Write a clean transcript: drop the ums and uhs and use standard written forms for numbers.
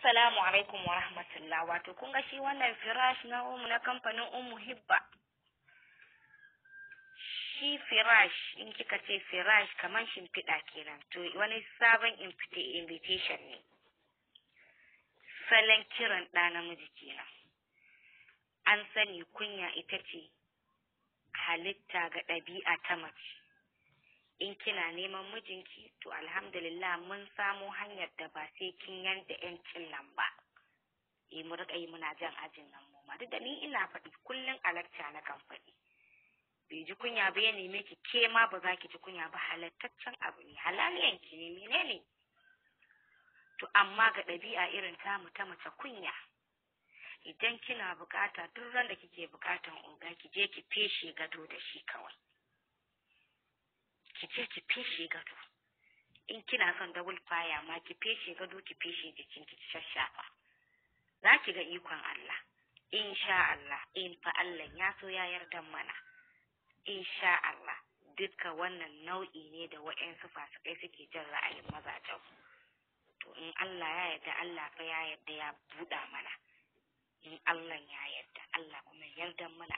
Assalamu alaikum wa rahmatullah. Wato kun ga shi wannan firash na kamfanin Ummu Hibba. Shi firash in kika ce firash kamar shimfiɗa kenan. To wani sabon invitation ne. Salon kiran ɗa namiji kenan. An sani kunya ita ce halitta ga ɗabi'a ta mace. In kina neman mijinki to alhamdulillah mun samu hanyar da ba sai kin yanda yancin nan ba. Mu riƙa yi muna jan ajin nan mu ma duk da ni ina faɗi kullum a lakca na kan faɗi. Bai ji kunya ba ya neme ki ke ma ba za ki ji kunya ba, halattaccen abu ne, halaliyan ki ne, menene? To amma ga ɗabi'a irin tamu ta mace kunya. Idan kina bukata duk ran da kike bukatan oga ki je ki feshe gado da shi kawai. Ki je ki feshe gado. In kina son double fire ma ki feshe gado ki feshe jikin ki shashafa. Za ki ga ikon Allah. Insha Allah, in fa Allah ya so ya yarda mana. Insha Allah, duka wannan nau'i ne da wa'yansu fasikai suke jin ra'ayin mazajen. To in Allah ya yarda, Allah fa ya yarda ya buɗa mana. In Allah ya yarda, Allah kuma yarda mana